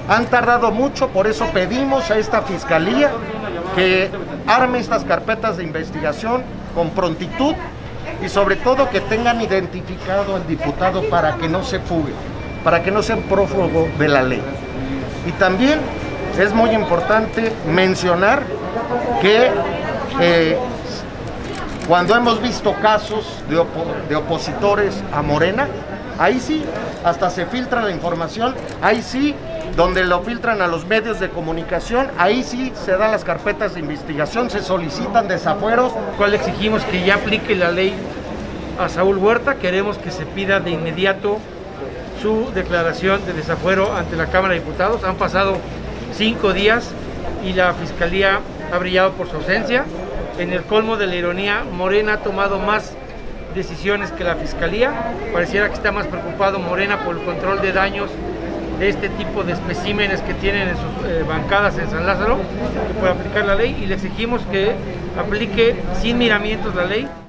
Han tardado mucho, por eso pedimos a esta fiscalía que arme estas carpetas de investigación con prontitud y sobre todo que tengan identificado al diputado para que no se fugue, para que no sea prófugo de la ley. Y también es muy importante mencionar que cuando hemos visto casos de opositores a Morena, ahí sí, hasta se filtra la información, ahí sí, donde lo filtran a los medios de comunicación, ahí sí se dan las carpetas de investigación, se solicitan desafueros. ¿Cuál exigimos que ya aplique la ley a Saúl Huerta? Queremos que se pida de inmediato su declaración de desafuero ante la Cámara de Diputados. Han pasado 5 días y la Fiscalía ha brillado por su ausencia. En el colmo de la ironía, Morena ha tomado más decisiones que la Fiscalía. Pareciera que está más preocupado Morena por el control de daños de este tipo de especímenes que tienen en sus bancadas en San Lázaro, que por aplicar la ley, y le exigimos que aplique sin miramientos la ley.